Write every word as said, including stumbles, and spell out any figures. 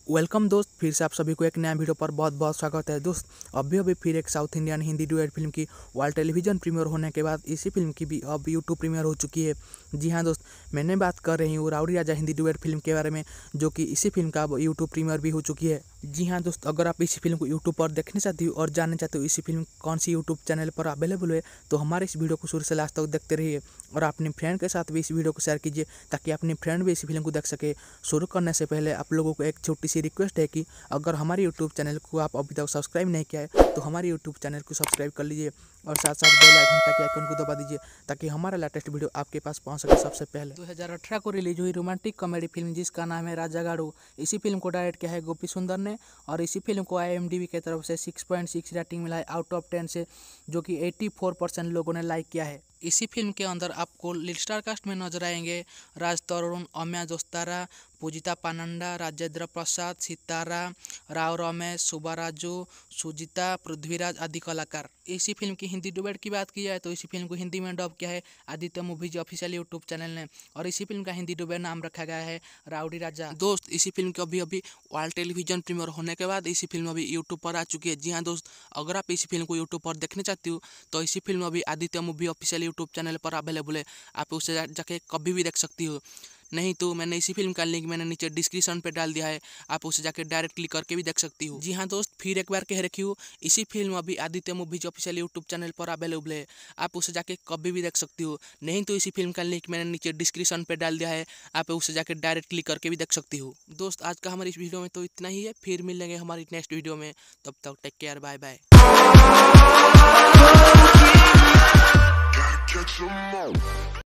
Welcome दोस्त, फिर से आप सभी को एक नया वीडियो पर बहुत बहुत स्वागत है। दोस्त अभी अभी फिर एक South Indian Hindi duet film की वर्ल्ड टेलीविजन प्रीमियर होने के बाद इसी फिल्म की भी अब यूट्यूब प्रीमियर हो चुकी है। जी हाँ दोस्त, मैंने बात कर रही हूँ rowdy Raja Hindi duet film के बारे में, जो कि इसी फिल्म का अब यूट्यूब प्रीमियर भी हो चुकी है। जी हाँ दोस्त, अगर आप इसी फिल्म को यूट्यूब पर देखना चाहते हो और जानना चाहते हो इसी फिल्म कौन सी यूट्यूब चैनल पर अवेलेबल है, तो हमारे इस वीडियो को शुरू से लास्ट तक देखते रहिए और अपने फ्रेंड के साथ भी इस वीडियो को शेयर कीजिए ताकि अपने फ्रेंड भी इसी फिल्म को देख सके। शुरू करने से पहले आप लोगों को एक छोटी सी रिक्वेस्ट है कि अगर हमारे यूट्यूब चैनल को आप अभी तक सब्सक्राइब नहीं किया है तो हमारे यूट्यूब चैनल को सब्सक्राइब कर लीजिए और साथ साथ बेल घंटा के आइकन को दबा दीजिए ताकि हमारा लेटेस्ट वीडियो आपके पास पहुंच सके सबसे पहले। दो हज़ार अठारह को रिलीज हुई रोमांटिक कॉमेडी फिल्म जिसका नाम है राजागाड़ू, इसी फिल्म को डायरेक्ट किया है गोपी सुंदर ने और इसी फिल्म को आई एम डी बी की तरफ से सिक्स पॉइंट सिक्स रेटिंग मिला है आउट ऑफ टेन से, जो कि चौरासी परसेंट लोगों ने लाइक किया है। इसी फिल्म के अंदर आपको लीड स्टार कास्ट में नजर आएंगे राज तरुण, अम्या जोस्तारा, पूजिता पानंडा, राजेंद्र प्रसाद, सितारा, राव रमेश, सुबाराजू, सुजीता, पृथ्वीराज आदि कलाकार। इसी फिल्म की हिंदी डुबेट की बात की जाए तो इसी फिल्म को हिंदी में डब किया है Aditya movies official YouTube channel ने और इसी फिल्म का हिंदी डुबेट नाम रखा गया है राउडी राजा। दोस्त इसी फिल्म की अभी अभी वर्ल्ड टेलीविजन प्रीमियर होने के बाद इसी फिल्म अभी यूट्यूब पर आ चुकी है। जी हाँ दोस्त, अगर आप इसी फिल्म को यूट्यूब पर देखना चाहते हो तो इसी फिल्म अभी Aditya movie official YouTube channel पर अवेलेबल है, आप उसे जा, जाके कभी भी देख सकती हो। नहीं तो मैंने इसी फिल्म का लिंक मैंने नीचे डिस्क्रिप्शन पे डाल दिया है, आप उसे जाके डायरेक्ट क्लिक करके भी देख सकती हो। जी हाँ दोस्त, फिर एक बार कह रखी हूँ, इसी फिल्म अभी Aditya movies official YouTube channel पर अवेलेबल है, आप उसे जाके कभी भी देख सकती हो। नहीं तो इसी फिल्म का लिंक मैंने नीचे डिस्क्रिप्शन पे डाल दिया है, आप उसे जाके डायरेक्ट क्लिक करके भी देख सकती हो। दोस्त आज का हमारी इस वीडियो में तो इतना ही है, फिर मिलेंगे हमारी नेक्स्ट वीडियो में, तब तक टेक केयर, बाय बाय।